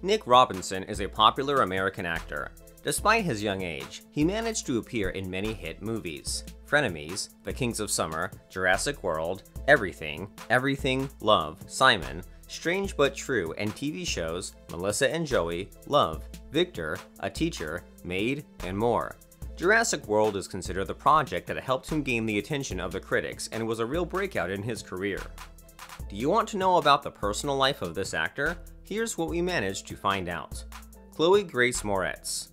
Nick Robinson is a popular American actor. Despite his young age, he managed to appear in many hit movies: Frenemies, The Kings of Summer, Jurassic World, Everything, Everything, Love, Simon, Strange But True, and TV shows Melissa and Joey, Love, Victor, A Teacher, Maid, and more. Jurassic World is considered the project that helped him gain the attention of the critics and was a real breakout in his career. Do you want to know about the personal life of this actor? Here's what we managed to find out. Chloe Grace Moretz,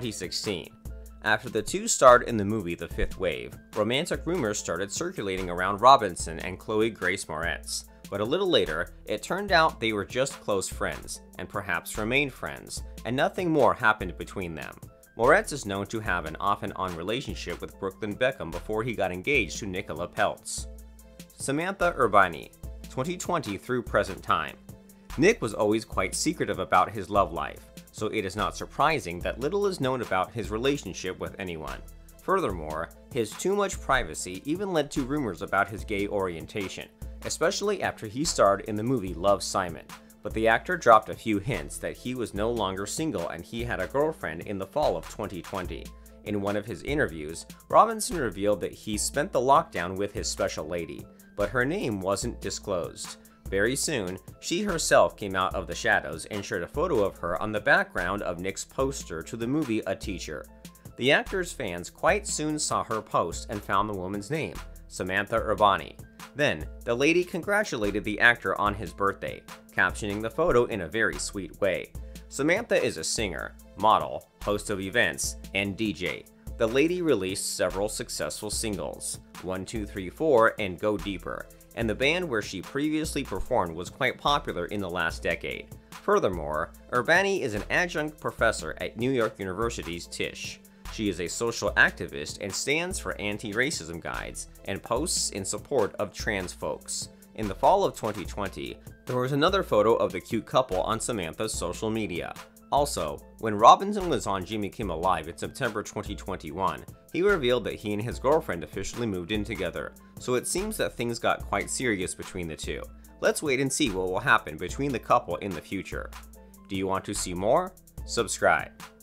2016. After the two starred in the movie The Fifth Wave, romantic rumors started circulating around Robinson and Chloe Grace Moretz. But a little later, it turned out they were just close friends, and perhaps remained friends, and nothing more happened between them. Moretz is known to have an off-and-on relationship with Brooklyn Beckham before he got engaged to Nicola Peltz. Samantha Urbani, 2020 through present time. Nick was always quite secretive about his love life, so it is not surprising that little is known about his relationship with anyone. Furthermore, his too much privacy even led to rumors about his gay orientation, especially after he starred in the movie Love, Simon. But the actor dropped a few hints that he was no longer single and he had a girlfriend in the fall of 2020. In one of his interviews, Robinson revealed that he spent the lockdown with his special lady, but her name wasn't disclosed. Very soon, she herself came out of the shadows and shared a photo of her on the background of Nick's poster to the movie A Teacher. The actor's fans quite soon saw her post and found the woman's name, Samantha Urbani. Then, the lady congratulated the actor on his birthday, captioning the photo in a very sweet way. Samantha is a singer, model, host of events, and DJ. The lady released several successful singles, 1, 2, 3, 4, and Go Deeper, and the band where she previously performed was quite popular in the last decade. Furthermore, Urbani is an adjunct professor at New York University's Tisch. She is a social activist and stands for anti-racism guides and posts in support of trans folks. In the fall of 2020, there was another photo of the cute couple on Samantha's social media. Also, when Robinson was on Jimmy Kimmel Live in September 2021, he revealed that he and his girlfriend officially moved in together, so it seems that things got quite serious between the two. Let's wait and see what will happen between the couple in the future. Do you want to see more? Subscribe.